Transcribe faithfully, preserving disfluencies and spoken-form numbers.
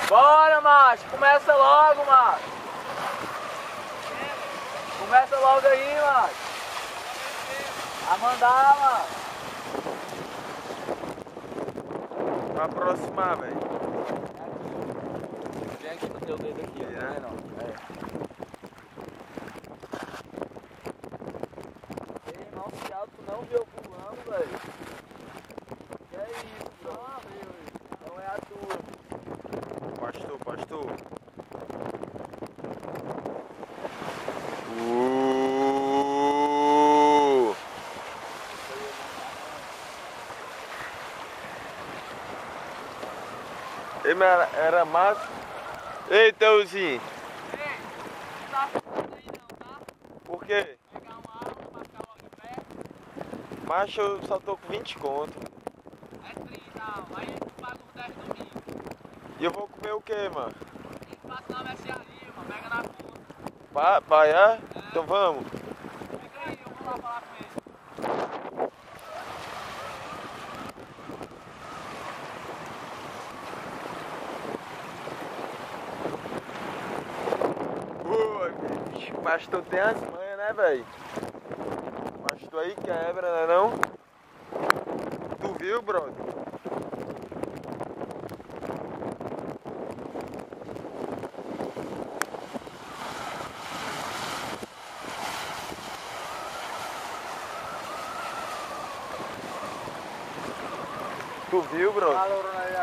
Bora, macho. Começa logo, macho. Começa logo aí, macho. A mandar, macho. Pra aproximar, velho. Vem aqui no teu dedo aqui, ó. É, Não, é. Ei, irmão, se tu não viu pulando, velho. Que é isso, bro? Ah, viu, então é a tua. Pastor, pastor. Uh! Ei, mas era, era massa. Ei, Teuzinho. Ei, não tá ficando aí não, tá? Por quê? Pegar uma água pra ficar logo em pé. Macho, eu só tô com vinte conto. É trinta, aí tu paga os dez domingo. E eu vou comer o quê, mano? Tem que passar na mercearia, mano. Pega na conta. Vai, vai, é? É. Então vamos. Fica aí, eu vou lá falar com ele. Ui, bicho, pastor tem as manhas, né, velho? Pastor aí quebra, né não? Tu viu, brother? Tu viu, brother? Fala, Ronaldo.